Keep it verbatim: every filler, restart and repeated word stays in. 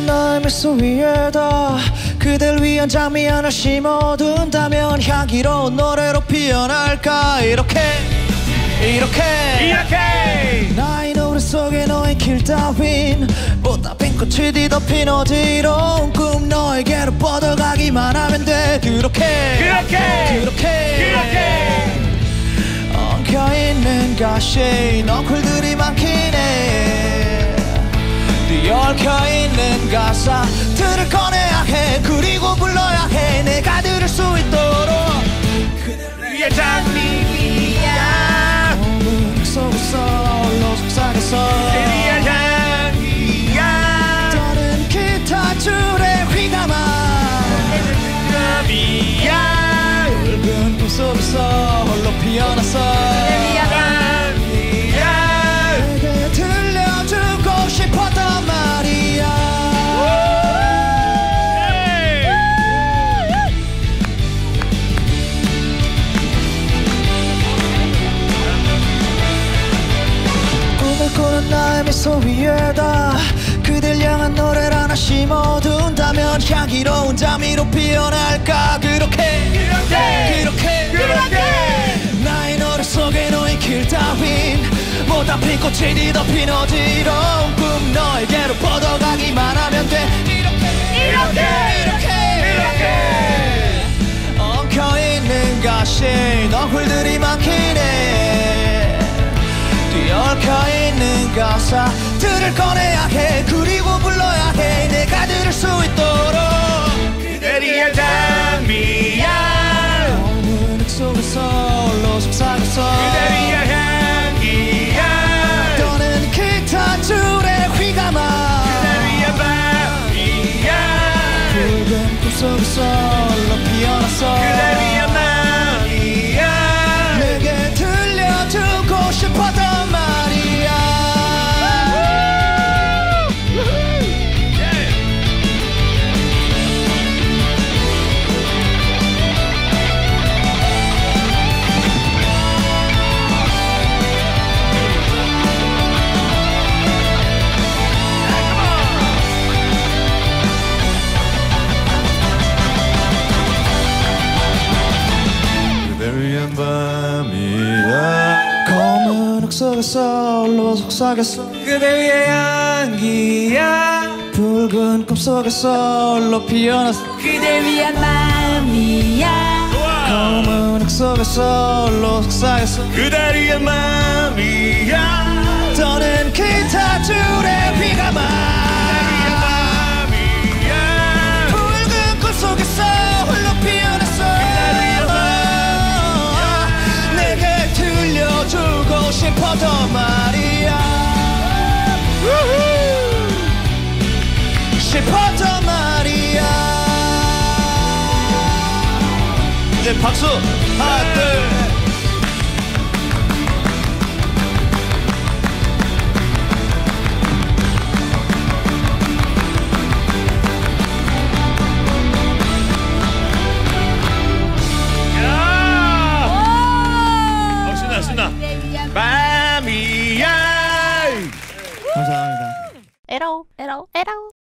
꿈꾸는 나의 미소 위에다 그댈 위한 장미 하나 심어둔다면 향기로운 노래로 피어날까. 이렇게 이렇게 이렇게 나의 노래 속에 너의 길 따윈 보다 핀 꽃이 뒤덮인 어지러운 꿈 너에게로 뻗어가기만 하면 돼. 그렇게 그렇게 그렇게 그렇게 엉켜있는 가시에 너클들이 많긴 해. 얽혀있는 가사들을 꺼내야 해. 그리고 불러야 해. 내가 들을 수 있도록 위에 장미야 어둠 속에서 홀로 속삭여서 위에 향기야 떠는 기타 줄에 휘감아 장미야 붉은 꿈 속에서 홀로 피어났어. 내게 들려주고 싶었던 말이야. 꿈을 꾸는 나의 미소 위에다 그댈 향한 노래를 하나 심어둔다면 향기로운 잠이로 피어날까. 그렇게 그렇게 그렇게 그렇게 나의 노래 속에 너의 길 따윈 보다 핀 꽃이 뒤덮인 어지러운 꿈 너에게로 뻗어가기만 하면 돼. 이렇게 이렇게 이렇게 이렇게 엉켜있는 가시에 너굴들이 많긴 해. 뒤얽혀있는 가사들을 꺼내야 해. 그리고 불러야 해. 내가 들을 수 있도록 그대리의 장미야 어느 흙 속에서 홀로 속삭여서 그대리의 향기야 떠는 기타 줄에 휘감아 그대리의 밤이야 붉은 꿈 속에서 홀로 피어났어. 그대리의 맘이야 내게 들려주고 싶었던 말이야. 그대 위한 밤이야 검은 흙 속에서 홀로 속삭였어. 그대 위의 향기야 붉은 꿈 속에서 홀로 피어났어. 그대 위한 마음이야. 검은 흙 속에서 홀로 속삭였어. 그대 위의 맘이야 떠는 기타 줄에 휘감아 붉은 꿈 속에서 홀로 피어났어. 내게 들려주고 싶었던 말이야. 싶었던 말이야. 이제 박수 하나 둘 밤이야 감사합니다. 에러 에러 에러